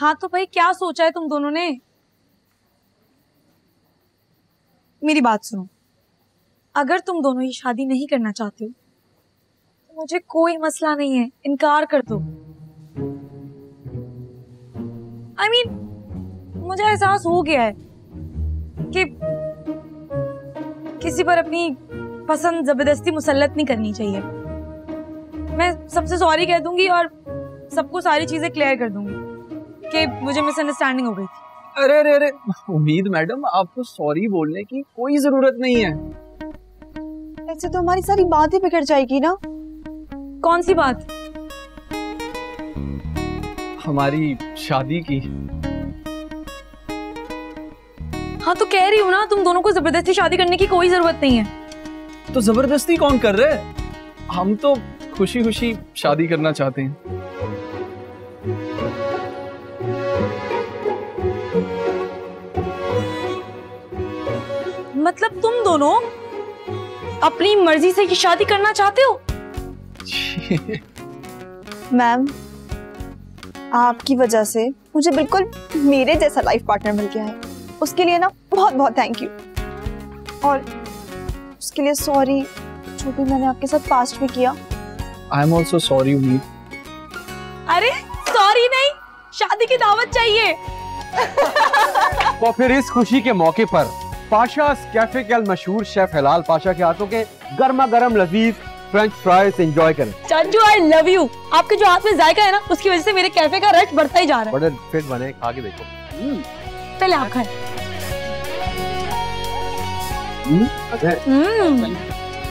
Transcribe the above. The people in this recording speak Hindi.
हाँ तो भाई क्या सोचा है तुम दोनों ने? मेरी बात सुनो, अगर तुम दोनों ये शादी नहीं करना चाहते हो तो मुझे कोई मसला नहीं है, इनकार कर दो। I mean, मुझे एहसास हो गया है कि किसी पर अपनी पसंद जबरदस्ती मुसल्लत नहीं करनी चाहिए। मैं सबसे सॉरी कह दूंगी और सबको सारी चीजें क्लियर कर दूंगी कि मुझे मिसअंडरस्टैंडिंग हो गई थी। अरे अरे अरे उम्मीद मैडम, आपको सॉरी बोलने की कोई जरूरत नहीं है। ऐसे तो हमारी सारी बातें बिगड़ जाएगी ना। कौन सी बात? हमारी शादी की। हाँ तो कह रही हूँ ना, तुम दोनों को जबरदस्ती शादी करने की कोई जरूरत नहीं है। तो जबरदस्ती कौन कर रहे हैं? हम तो खुशी खुशी शादी करना चाहते हैं। मतलब तुम दोनों अपनी मर्जी से ये शादी करना चाहते हो? मैम, आपकी वजह से मुझे बिल्कुल मेरे जैसा लाइफ पार्टनर मिल गया है। उसके लिए ना बहुत बहुत थैंक यू, और उसके लिए सॉरी जो भी मैंने आपके साथ पास्ट में किया। आई एम ऑल्सो सॉरी उम्मीद। अरे सॉरी नहीं, शादी की दावत चाहिए। तो फिर इस खुशी के मौके पर पाशा कैफे के मशहूर शेफ हिलाल पाशा के हाथों के गर्मा गर्म लजीज फ्रेंच फ्राइज एंजॉय करें। चाचू आई लव यू। आपके जो हाथ में जायका है ना, उसकी वजह से मेरे कैफे का रश बढ़ता ही जा रहा है। बड़े फिट बने, खा के देखो। पहले आप खाएं।